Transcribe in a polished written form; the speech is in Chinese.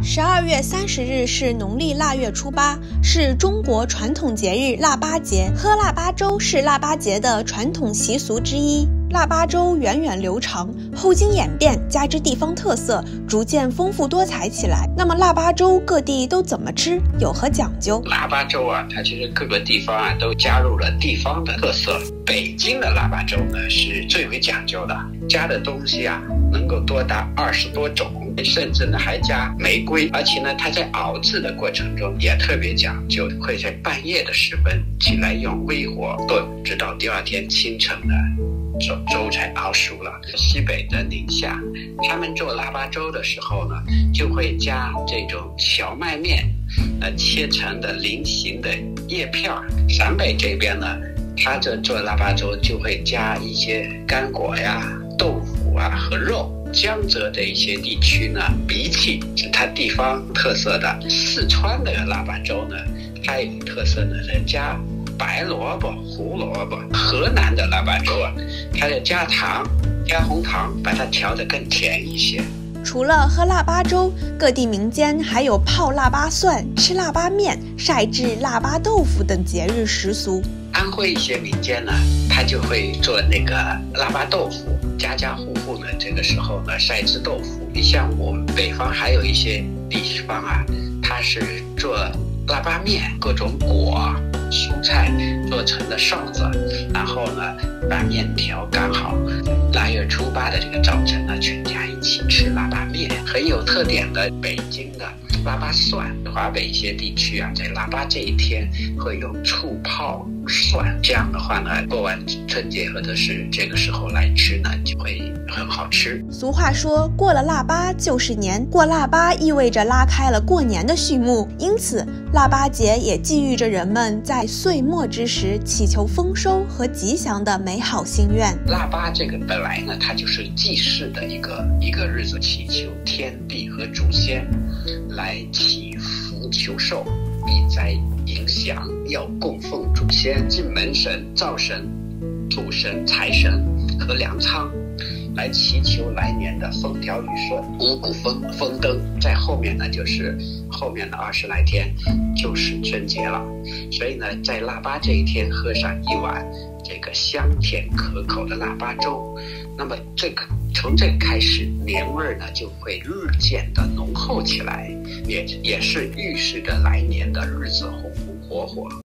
12月30日是农历腊月初8，是中国传统节日腊八节。喝腊八粥是腊八节的传统习俗之一。腊八粥源远流长，后经演变，加之地方特色，逐渐丰富多彩起来。那么腊八粥各地都怎么吃，有何讲究？ 腊八粥啊，它其实各个地方啊都加入了地方的特色。北京的腊八粥呢是最为讲究的，加的东西啊能够多达20多种，甚至呢还加玫瑰，而且呢它在熬制的过程中也特别讲究，会在半夜的时分起来用微火炖，直到第二天清晨的粥才熬熟了。西北的宁夏，他们做腊八粥的时候呢，就会加这种荞麦面，切成的菱形的叶片。陕北这边呢，他这做腊八粥就会加一些干果呀、豆腐啊和肉。江浙的一些地区呢，比起是它地方特色的四川的腊八粥呢，它有特色呢是加白萝卜、胡萝卜。河南的腊八粥啊，它要加糖、加红糖，把它调得更甜一些。 除了喝腊八粥，各地民间还有泡腊八蒜、吃腊八面、晒制腊八豆腐等节日习俗。 安徽一些民间呢，他就会做那个腊八豆腐，家家户户呢这个时候呢晒制豆腐。你像我们北方还有一些地方啊，它是做腊八面，各种果、蔬菜做成的臊子，然后呢把面条擀好。腊月初8的这个早晨呢，全家一起吃腊八面。很有特点的北京的腊八蒜，华北一些地区啊，在腊八这一天会用醋泡蒜，这样的话呢，过完春节或者是这个时候来吃呢，就会很好吃。 俗话说，过了腊八就是年，过腊八意味着拉开了过年的序幕，因此腊八节也寄予着人们在岁末之时祈求丰收和吉祥的美好心愿。 腊八这个本来呢，它就是祭祀的一个日子，祈求天地和祖先来祈福求寿、避灾迎祥，要供奉祖先、进门神、灶神、土神、财神和粮仓，来祈求来年的风调雨顺、五谷丰登。在后面呢，就是后面的20来天就是春节了，所以呢，在腊八这一天喝上一碗这个香甜可口的腊八粥，那么从这个开始，年味呢就会日渐的浓厚起来，也是预示着来年的日子红红火火。